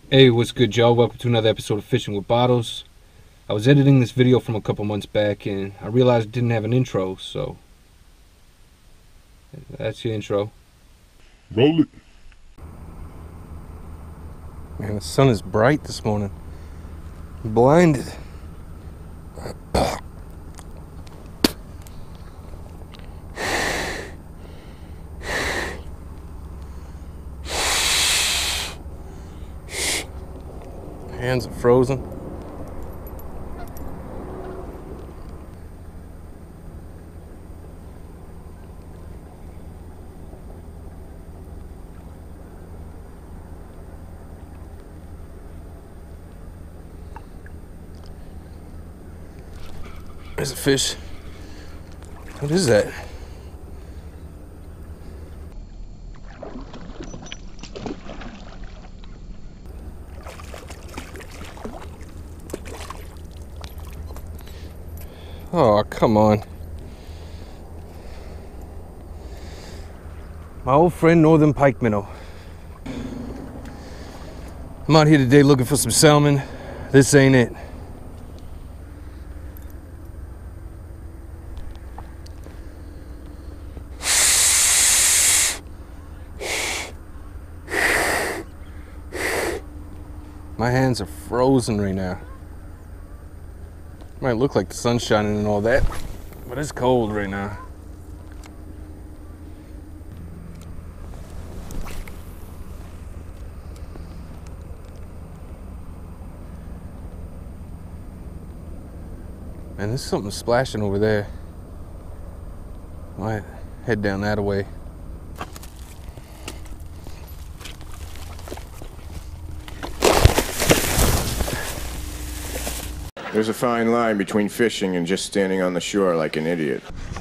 Hey, what's good, y'all? Welcome to another episode of Fishing with Bottles. I was editing this video from a couple months back and I realized it didn't have an intro, so that's your intro. Roll it. Man, the sun is bright this morning. I'm blinded. Hands are frozen. There's a fish. What is that? Oh, come on. My old friend Northern Pike Minnow. I'm out here today looking for some salmon. This ain't it. My hands are frozen right now. Might look like the sun's shining and all that, but it's cold right now. Man, there's something splashing over there. Might head down that way. There's a fine line between fishing and just standing on the shore like an idiot.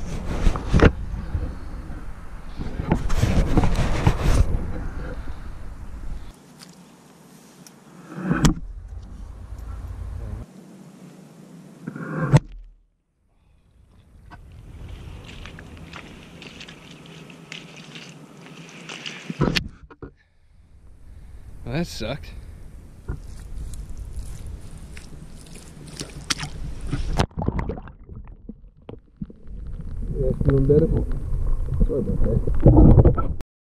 Well, that sucked. That's feeling better. Sorry about that.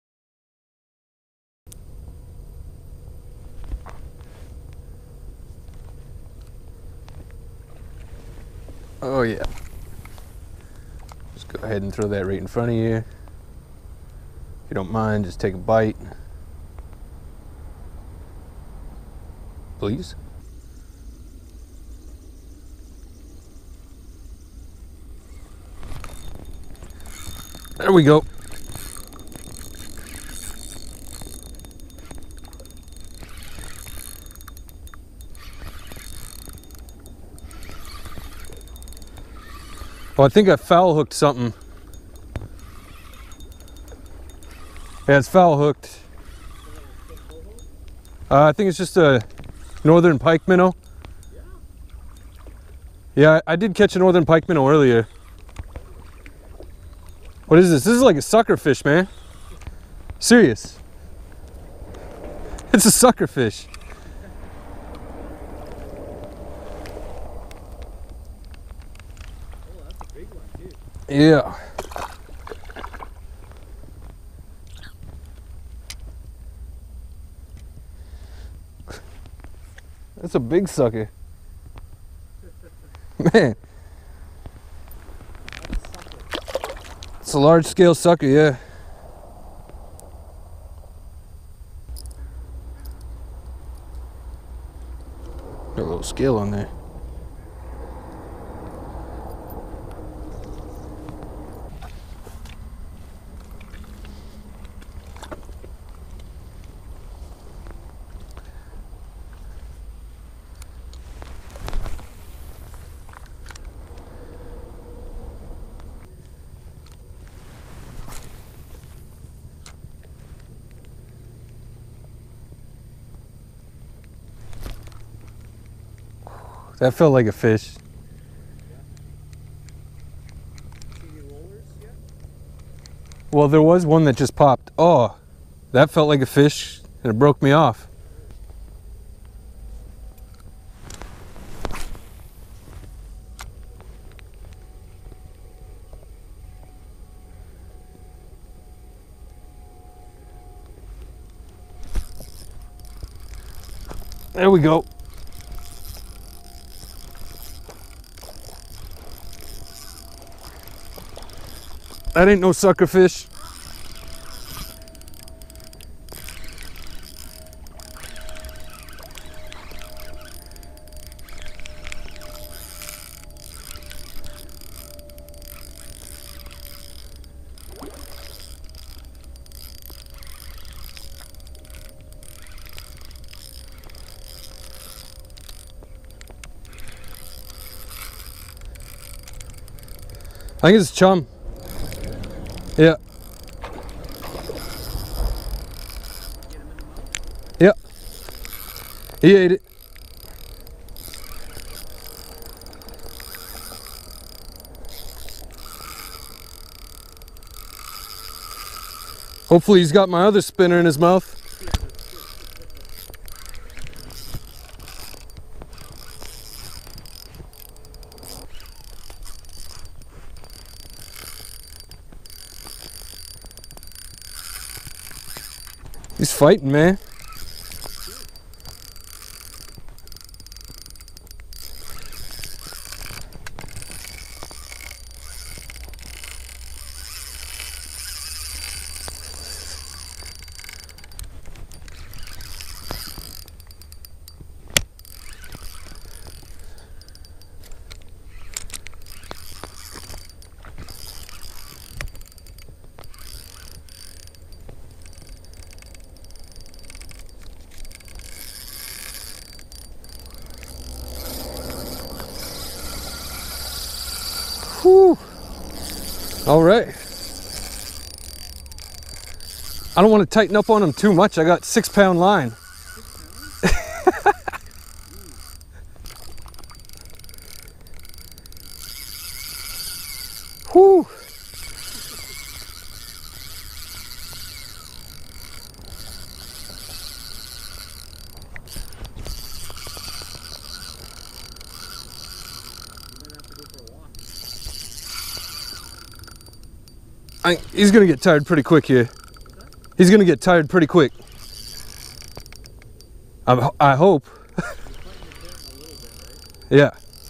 Oh yeah. Just go ahead and throw that right in front of you. If you don't mind, just take a bite. Please. There we go. Well, I think I foul hooked something. Yeah, it's foul hooked. I think it's just a Northern Pike Minnow. Yeah, I did catch a Northern Pike Minnow earlier. What is this? This is like a sucker fish, man. Serious. It's a sucker fish. Oh, that's a big one too. Yeah. That's a big sucker. Man. It's a large scale sucker, yeah. Got a little scale on there. That felt like a fish. See any rollers yet? Well, there was one that just popped. Oh, that felt like a fish and it broke me off. There we go. That ain't no sucker fish. I think it's chum. Yeah. Yeah. He ate it. Hopefully he's got my other spinner in his mouth. He's fighting, man. Whew. All right. I don't want to tighten up on him too much. I got 6 pound line. Whew. He's gonna get tired pretty quick here. He's gonna get tired pretty quick. I hope. Yeah.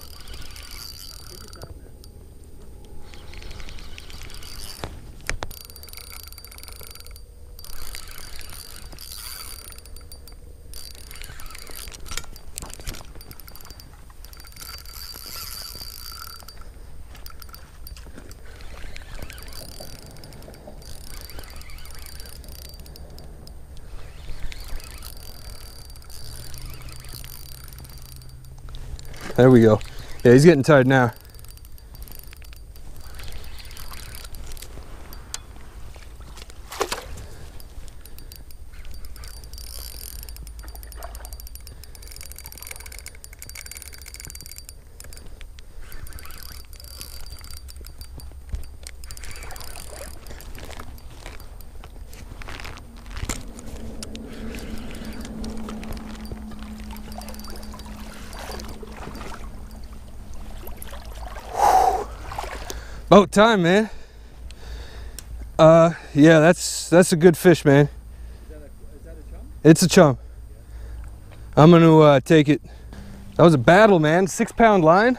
There we go. Yeah, he's getting tired now. About time, man. Yeah, that's a good fish, man. Is that a chum? It's a chum. I'm gonna take it. That was a battle, man. 6 pound line.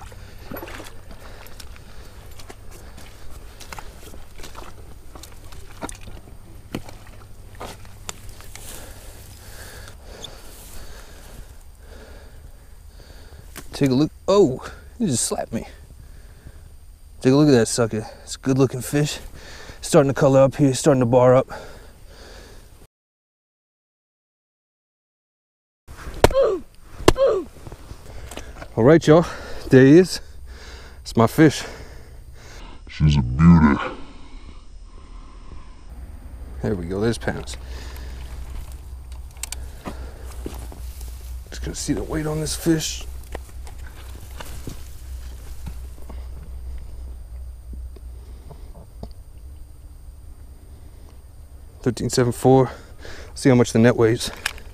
Take a look. Oh, he just slapped me. Take a look at that sucker. It's a good looking fish. Starting to color up here, starting to bar up. All right, y'all, there he is. It's my fish. She's a beauty. There we go, there's pounds. Just gonna see the weight on this fish. $13.74. See how much the net weighs.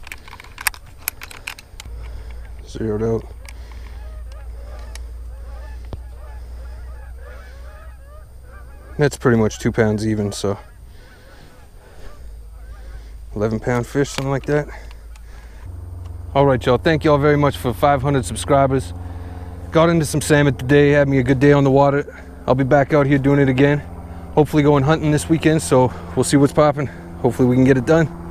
Zeroed out. That's pretty much 2 pounds even, so 11 pound fish, something like that. All right, y'all. Thank y'all very much for 500 subscribers. Got into some salmon today. Had me a good day on the water. I'll be back out here doing it again. Hopefully going hunting this weekend, so we'll see what's popping. Hopefully we can get it done.